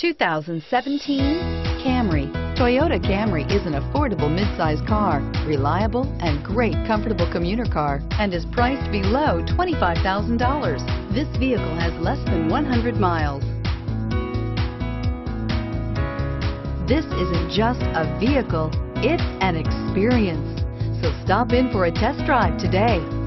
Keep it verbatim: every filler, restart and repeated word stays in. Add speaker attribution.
Speaker 1: two thousand seventeen Camry. Toyota Camry is an affordable midsize car, reliable and great comfortable commuter car, and is priced below twenty-five thousand dollars. This vehicle has less than one hundred miles. This isn't just a vehicle, it's an experience. So stop in for a test drive today.